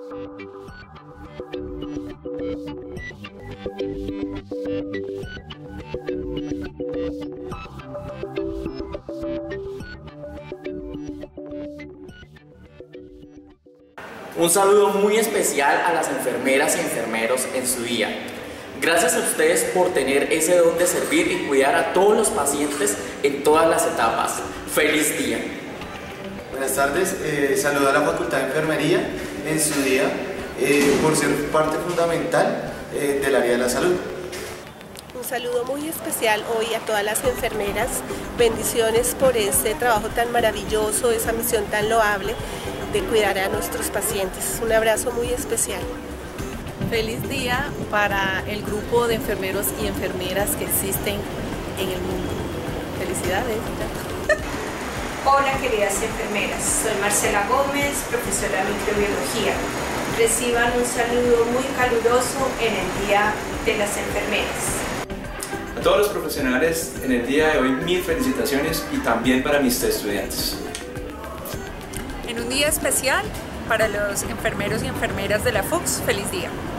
Un saludo muy especial a las enfermeras y enfermeros en su día. Gracias a ustedes por tener ese don de servir y cuidar a todos los pacientes en todas las etapas. ¡Feliz día! Buenas tardes, saludo a la Facultad de Enfermería en su día por ser parte fundamental del área de la salud. Un saludo muy especial hoy a todas las enfermeras. Bendiciones por ese trabajo tan maravilloso, esa misión tan loable de cuidar a nuestros pacientes. Un abrazo muy especial. Feliz día para el grupo de enfermeros y enfermeras que existen en el mundo. Felicidades. Hola queridas enfermeras, soy Marcela Gómez, profesora de microbiología. Reciban un saludo muy caluroso en el Día de las Enfermeras. A todos los profesionales en el día de hoy, mil felicitaciones y también para mis estudiantes. En un día especial para los enfermeros y enfermeras de la FUCS, feliz día.